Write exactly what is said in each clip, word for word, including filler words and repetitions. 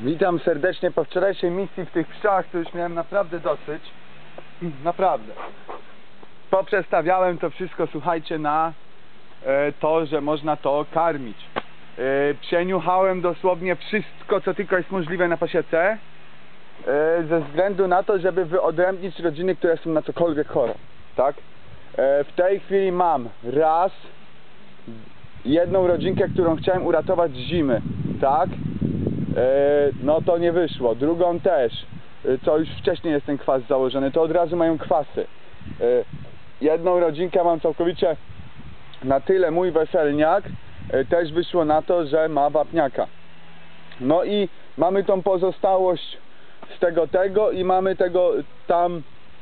Witam serdecznie po wczorajszej misji w tych pszczołach, to już miałem naprawdę dosyć. Naprawdę. Poprzestawiałem to wszystko, słuchajcie, na e, to, że można to karmić. E, przeniuchałem dosłownie wszystko, co tylko jest możliwe na pasiece. E, ze względu na to, żeby wyodrębnić rodziny, które są na cokolwiek chore. Tak? E, w tej chwili mam raz jedną rodzinkę, którą chciałem uratować z zimy. Tak? No to nie wyszło. Drugą też, co już wcześniej jest ten kwas założony, to od razu mają kwasy. Jedną rodzinkę mam całkowicie na tyle mój weselniak, też wyszło na to, że ma wapniaka. No i mamy tą pozostałość z tego tego i mamy tego tam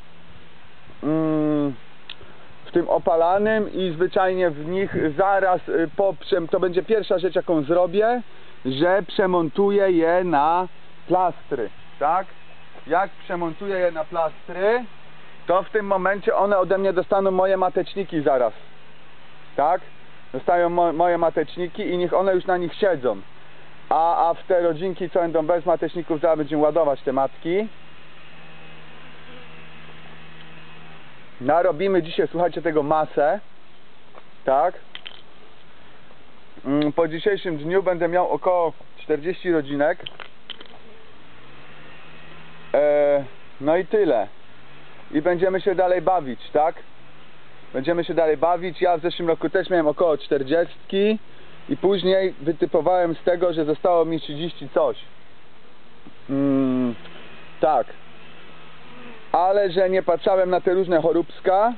mm, w tym opalanym i zwyczajnie w nich zaraz po, to będzie pierwsza rzecz, jaką zrobię, że przemontuję je na plastry, tak? Jak przemontuję je na plastry, to w tym momencie one ode mnie dostaną moje mateczniki zaraz, tak? Dostają mo moje mateczniki i niech one już na nich siedzą. A, a w te rodzinki, co będą bez mateczników, zaraz będziemy ładować te matki. Narobimy dzisiaj, słuchajcie, tego masę, tak? Po dzisiejszym dniu będę miał około czterdzieści rodzinek. Eee, no i tyle. I będziemy się dalej bawić, tak? Będziemy się dalej bawić. Ja w zeszłym roku też miałem około czterdzieści i później wytypowałem z tego, że zostało mi trzydzieści coś. Mm, tak. Ale że nie patrzałem na te różne choróbska,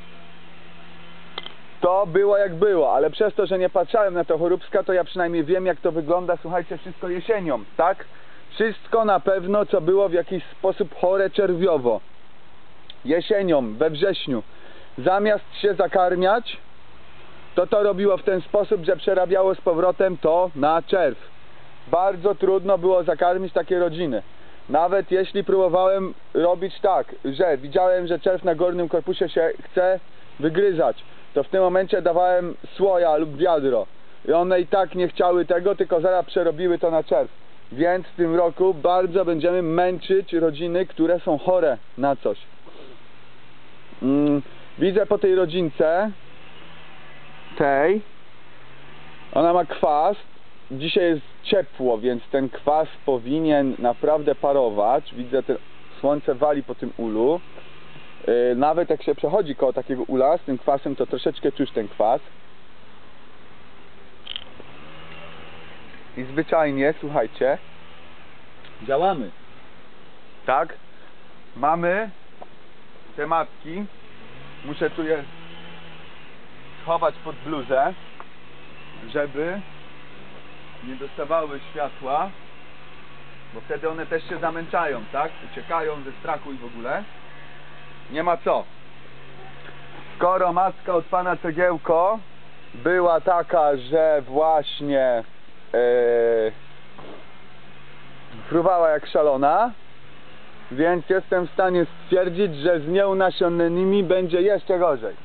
to było jak było, ale przez to, że nie patrzałem na to choróbska, to ja przynajmniej wiem, jak to wygląda, słuchajcie, wszystko jesienią, tak? Wszystko na pewno, co było w jakiś sposób chore czerwiowo. Jesienią, we wrześniu. Zamiast się zakarmiać, to to robiło w ten sposób, że przerabiało z powrotem to na czerw. Bardzo trudno było zakarmić takie rodziny. Nawet jeśli próbowałem robić tak, że widziałem, że czerw na górnym korpusie się chce wygryzać, to w tym momencie dawałem słoja lub wiadro i one i tak nie chciały tego, tylko zaraz przerobiły to na czerw. Więc w tym roku bardzo będziemy męczyć rodziny, które są chore na coś. mm, Widzę po tej rodzince tej, ona ma kwas. Dzisiaj jest ciepło, więc ten kwas powinien naprawdę parować. Widzę, że słońce wali po tym ulu. Yy, nawet jak się przechodzi koło takiego ula z tym kwasem, to troszeczkę czuć ten kwas. I zwyczajnie, słuchajcie, działamy. Tak? Mamy te matki. Muszę tu je schować pod bluzę, żeby nie dostawały światła, bo wtedy one też się zamęczają, tak? Uciekają ze strachu i w ogóle. Nie ma co. Skoro matka od pana Cegiełko była taka, że właśnie yy, fruwała jak szalona, więc jestem w stanie stwierdzić, że z nią nasionnanymi będzie jeszcze gorzej.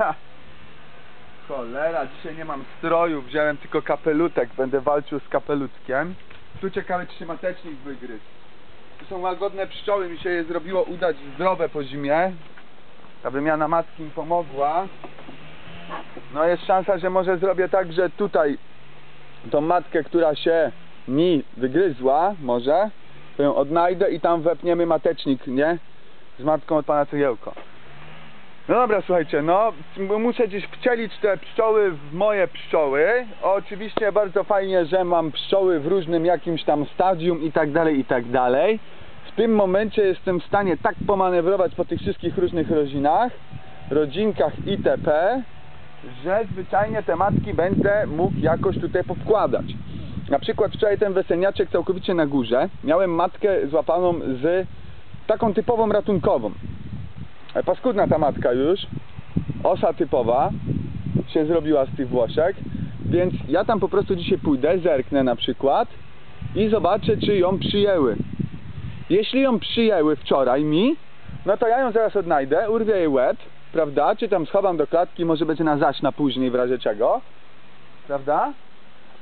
Cholera, dzisiaj nie mam stroju, wziąłem tylko kapelutek, będę walczył z kapelutkiem. Tu ciekawe, czy się matecznik wygryzł. Tu są łagodne pszczoły, mi się je zrobiło udać zdrowe po zimie. Ta wymiana matki mi pomogła. No jest szansa, że może zrobię tak, że tutaj tą matkę, która się mi wygryzła, może, to ją odnajdę i tam wepniemy matecznik, nie? Z matką od pana Cegiełko. No dobra, słuchajcie, no muszę gdzieś wcielić te pszczoły w moje pszczoły. Oczywiście bardzo fajnie, że mam pszczoły w różnym jakimś tam stadium i tak dalej, i tak dalej. W tym momencie jestem w stanie tak pomanewrować po tych wszystkich różnych rodzinach, rodzinkach itp., że zwyczajnie te matki będę mógł jakoś tutaj powkładać. Na przykład wczoraj ten weselniaczek całkowicie na górze, miałem matkę złapaną z taką typową ratunkową. Paskudna ta matka już, osa typowa się zrobiła z tych Włoszek, więc ja tam po prostu dzisiaj pójdę, zerknę na przykład i zobaczę, czy ją przyjęły. Jeśli ją przyjęły wczoraj mi, no to ja ją zaraz odnajdę, urwię jej łeb, prawda, czy tam schowam do klatki, może będzie na zaś na później w razie czego, prawda?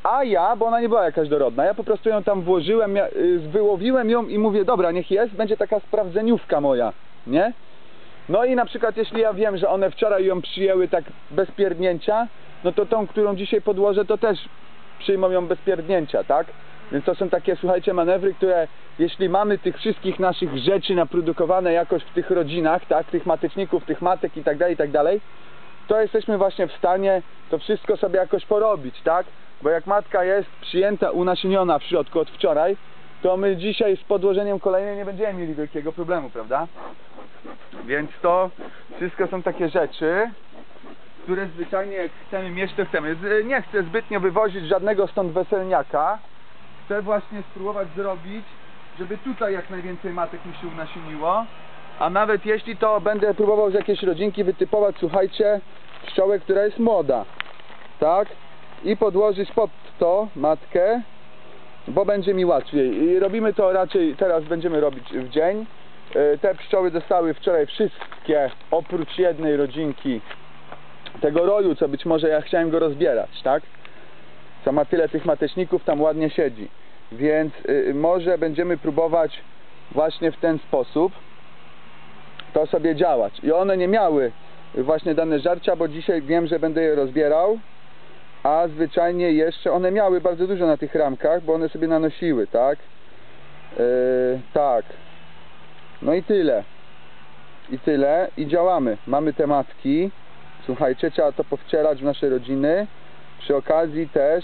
A ja, bo ona nie była jakaś dorodna, ja po prostu ją tam włożyłem, ja, y, wyłowiłem ją i mówię, dobra, niech jest, będzie taka sprawdzeniówka moja, nie? No i na przykład jeśli ja wiem, że one wczoraj ją przyjęły tak bez pierdnięcia, no to tą, którą dzisiaj podłożę, to też przyjmą ją bez pierdnięcia, tak? Więc to są takie, słuchajcie, manewry, które jeśli mamy tych wszystkich naszych rzeczy naprodukowane jakoś w tych rodzinach, tak? Tych mateczników, tych matek i tak dalej, i tak dalej, to jesteśmy właśnie w stanie to wszystko sobie jakoś porobić, tak? Bo jak matka jest przyjęta, unasieniona w środku od wczoraj, to my dzisiaj z podłożeniem kolejnej nie będziemy mieli wielkiego problemu, prawda? Więc to wszystko są takie rzeczy, które zwyczajnie jak chcemy mieć, to chcemy. Nie chcę zbytnio wywozić żadnego stąd weselniaka. Chcę właśnie spróbować zrobić, żeby tutaj jak najwięcej matek mi się unasieniło. A nawet jeśli to będę próbował z jakiejś rodzinki wytypować, słuchajcie, pszczołę, która jest młoda, tak? I podłożyć pod to matkę, bo będzie mi łatwiej. I robimy to raczej, teraz będziemy robić w dzień. Te pszczoły dostały wczoraj wszystkie, oprócz jednej rodzinki, tego roju, co być może ja chciałem go rozbierać, tak? Co ma tyle tych mateczników, tam ładnie siedzi. Więc y, może będziemy próbować właśnie w ten sposób to sobie działać. I one nie miały właśnie dane żarcia, bo dzisiaj wiem, że będę je rozbierał, a zwyczajnie jeszcze one miały bardzo dużo na tych ramkach, bo one sobie nanosiły, tak? Yy, tak. No i tyle. I tyle. I działamy. Mamy te matki. Słuchajcie, trzeba to powcierać w nasze rodziny. Przy okazji też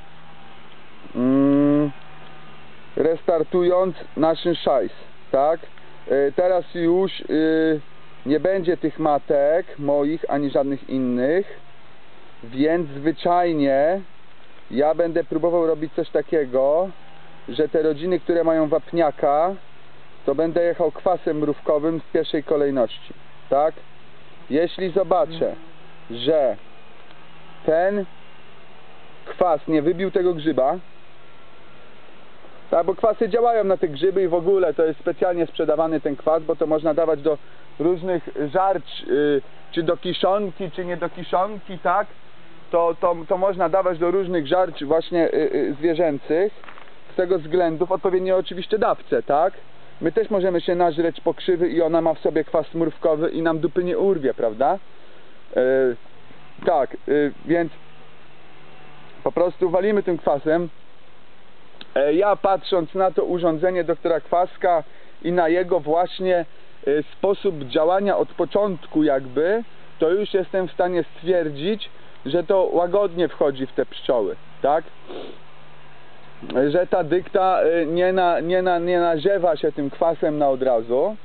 mm, restartując nasz szajs, tak? Yy, teraz już yy, nie będzie tych matek moich, ani żadnych innych. Więc zwyczajnie ja będę próbował robić coś takiego, że te rodziny, które mają wapniaka, to będę jechał kwasem mrówkowym w pierwszej kolejności, tak? Jeśli zobaczę, że ten kwas nie wybił tego grzyba, tak, bo kwasy działają na te grzyby i w ogóle to jest specjalnie sprzedawany ten kwas, bo to można dawać do różnych żarć, yy, czy do kiszonki, czy nie do kiszonki, tak? To, to, to można dawać do różnych żarć właśnie yy, yy, zwierzęcych z tego względu w odpowiedniej oczywiście dawce, tak? My też możemy się nażreć pokrzywy i ona ma w sobie kwas mrówkowy i nam dupy nie urwie, prawda? Yy, tak, yy, więc po prostu walimy tym kwasem. Yy, ja patrząc na to urządzenie doktora Kwaska i na jego właśnie yy, sposób działania od początku jakby, to już jestem w stanie stwierdzić, że to łagodnie wchodzi w te pszczoły, tak? Że ta dykta nie, na, nie, na, nie naziewa się tym kwasem na od razu.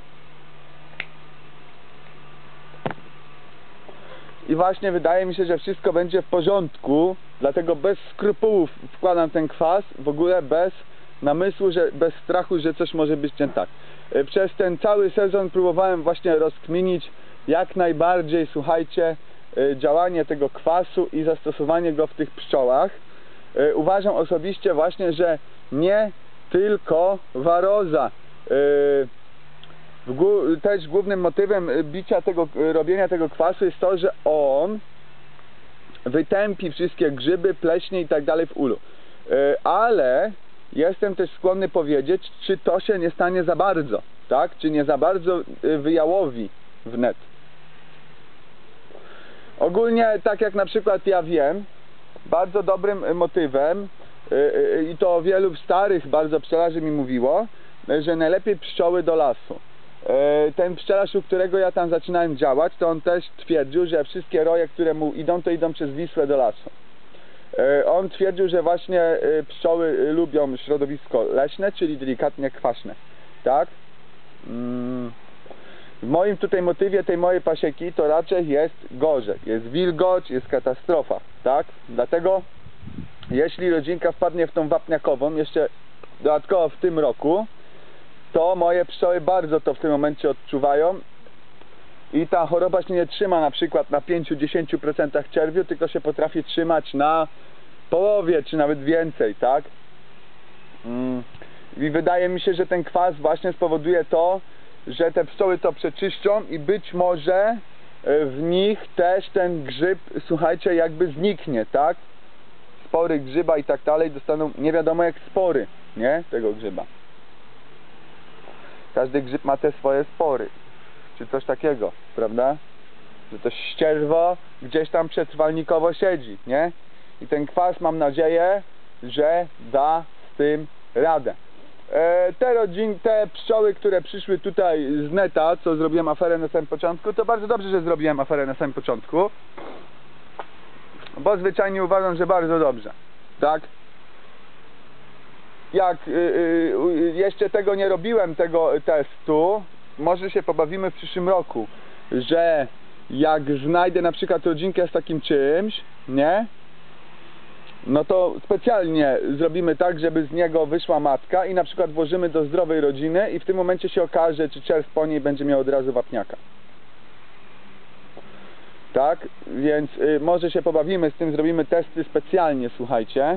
I właśnie wydaje mi się, że wszystko będzie w porządku, dlatego bez skrupułów wkładam ten kwas, w ogóle bez namysłu, że bez strachu, że coś może być nie tak. Przez ten cały sezon próbowałem właśnie rozkminić jak najbardziej, słuchajcie, działanie tego kwasu i zastosowanie go w tych pszczołach. Uważam osobiście właśnie, że nie tylko waroza. Też głównym motywem bicia tego, robienia tego kwasu jest to, że on wytępi wszystkie grzyby, pleśnie i tak dalej w ulu. Ale jestem też skłonny powiedzieć, czy to się nie stanie za bardzo, tak? Czy nie za bardzo wyjałowi wnet. Ogólnie, tak jak na przykład ja wiem, bardzo dobrym motywem yy, i to wielu starych bardzo pszczelarzy mi mówiło, że najlepiej pszczoły do lasu. Yy, ten pszczelarz, u którego ja tam zaczynałem działać, to on też twierdził, że wszystkie roje, które mu idą, to idą przez Wisłę do lasu. Yy, on twierdził, że właśnie yy, pszczoły lubią środowisko leśne, czyli delikatnie kwaśne, tak? Yy. W moim tutaj motywie tej mojej pasieki to raczej jest gorzej, jest wilgoć, jest katastrofa, tak? Dlatego jeśli rodzinka wpadnie w tą wapniakową jeszcze dodatkowo w tym roku, to moje pszczoły bardzo to w tym momencie odczuwają i ta choroba się nie trzyma na przykład na pięć do dziesięciu procent czerwiu, tylko się potrafi trzymać na połowie czy nawet więcej, tak? Mm. I wydaje mi się, że ten kwas właśnie spowoduje to, że te pszczoły to przeczyszczą i być może w nich też ten grzyb, słuchajcie, jakby zniknie, tak? spory grzyba i tak dalej, dostaną nie wiadomo jak spory, nie? Tego grzyba. Każdy grzyb ma te swoje spory, czy coś takiego, prawda? Że to ścierwo gdzieś tam przetrwalnikowo siedzi, nie? I ten kwas, mam nadzieję, że da z tym radę. E, te rodzin, te pszczoły, które przyszły tutaj z neta, co zrobiłem aferę na samym początku, to bardzo dobrze, że zrobiłem aferę na samym początku, bo zwyczajnie uważam, że bardzo dobrze, tak? Jak y, y, jeszcze tego nie robiłem, tego testu, może się pobawimy w przyszłym roku, że jak znajdę na przykład rodzinkę z takim czymś, nie? No to specjalnie zrobimy tak, żeby z niego wyszła matka i na przykład włożymy do zdrowej rodziny i w tym momencie się okaże, czy czerw po niej będzie miał od razu wapniaka. Tak? Więc y, może się pobawimy z tym, zrobimy testy specjalnie, słuchajcie.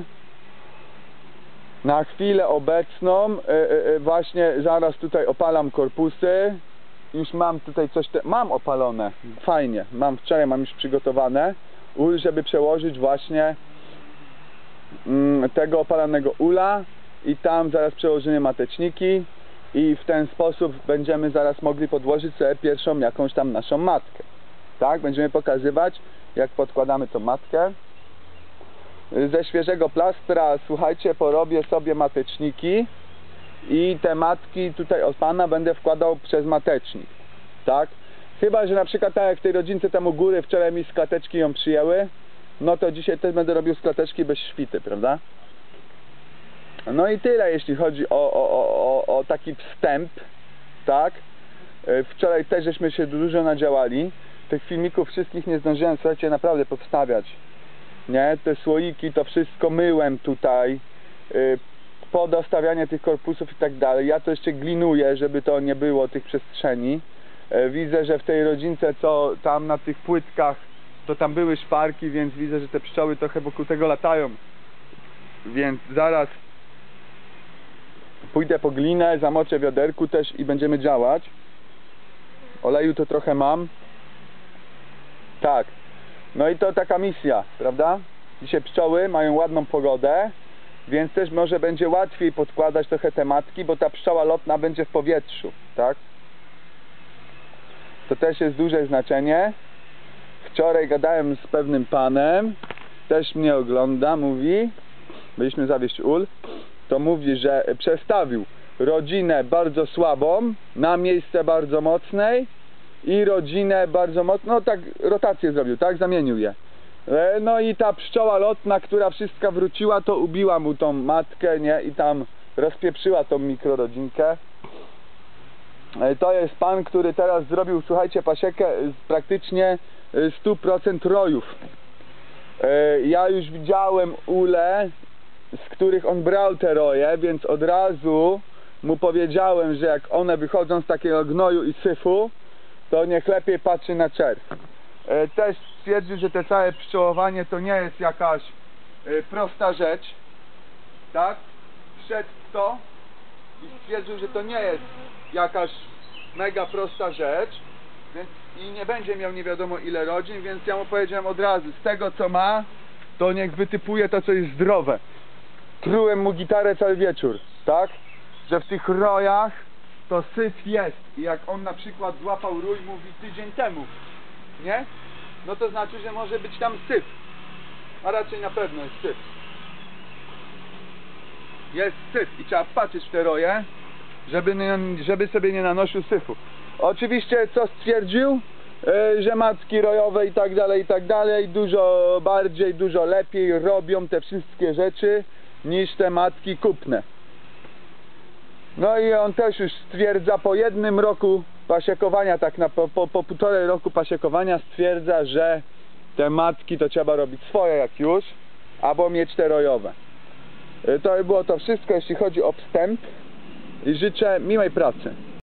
Na chwilę obecną y, y, właśnie zaraz tutaj opalam korpusy. Już mam tutaj coś, te... mam opalone, fajnie, mam wczoraj, mam już przygotowane ul, żeby przełożyć właśnie mm, tego opalanego ula i tam zaraz przełożymy mateczniki i w ten sposób będziemy zaraz mogli podłożyć sobie pierwszą jakąś tam naszą matkę. Tak, będziemy pokazywać, jak podkładamy tą matkę. Ze świeżego plastra, słuchajcie, porobię sobie mateczniki i te matki tutaj od pana będę wkładał przez matecznik, tak? Chyba że na przykład tak jak w tej rodzince tam u góry wczoraj mi z klateczki ją przyjęły, no to dzisiaj też będę robił z klateczki bez świty, prawda? No i tyle, jeśli chodzi o, o, o, o taki wstęp, tak? Wczoraj też żeśmy się dużo nadziałali. Tych filmików wszystkich nie zdążyłem, słuchajcie, naprawdę podstawiać, nie? Te słoiki, to wszystko myłem tutaj, yy, podostawianie tych korpusów i tak dalej. Ja to jeszcze glinuję, żeby to nie było tych przestrzeni. Yy, widzę, że w tej rodzince, co tam na tych płytkach, to tam były szparki, więc widzę, że te pszczoły trochę wokół tego latają. Więc zaraz pójdę po glinę, zamoczę w wiaderku też i będziemy działać. Oleju to trochę mam. Tak. No i to taka misja, prawda? Dzisiaj pszczoły mają ładną pogodę, więc też może będzie łatwiej podkładać trochę te matki, bo ta pszczoła lotna będzie w powietrzu, tak? To też jest duże znaczenie. Wczoraj gadałem z pewnym panem, też mnie ogląda, mówi, byliśmy zawieźć ul, to mówi, że przestawił rodzinę bardzo słabą na miejsce bardzo mocnej i rodzinę bardzo mocną, no tak rotację zrobił, tak? Zamienił je. No i ta pszczoła lotna, która wszystka wróciła, to ubiła mu tą matkę, nie? I tam rozpieprzyła tą mikrorodzinkę. To jest pan, który teraz zrobił, słuchajcie, pasiekę z praktycznie stu procent rojów. Ja już widziałem ule, z których on brał te roje, więc od razu mu powiedziałem, że jak one wychodzą z takiego gnoju i syfu, to niech lepiej patrzy na czerw. Też stwierdził, że te całe pszczołowanie to nie jest jakaś prosta rzecz, tak? Wszedł w to i stwierdził, że to nie jest jakaś mega prosta rzecz, więc i nie będzie miał nie wiadomo ile rodzin, więc ja mu powiedziałem od razu, z tego co ma, to niech wytypuje to, co jest zdrowe. Trułem mu gitarę cały wieczór, tak? Że w tych rojach to syf jest i jak on na przykład złapał rój, mówi tydzień temu, nie? No to znaczy, że może być tam syf, a raczej na pewno jest syf. Jest syf i trzeba patrzeć w te roje, żeby, nie, żeby sobie nie nanosił syfu. Oczywiście co stwierdził? Yy, że matki rojowe i tak dalej, i tak dalej dużo bardziej, dużo lepiej robią te wszystkie rzeczy niż te matki kupne. No i on też już stwierdza po jednym roku pasiekowania, tak na po, po, po półtorej roku pasiekowania stwierdza, że te matki to trzeba robić swoje jak już, albo mieć te rojowe. Yy, to by było to wszystko, jeśli chodzi o wstęp i życzę miłej pracy.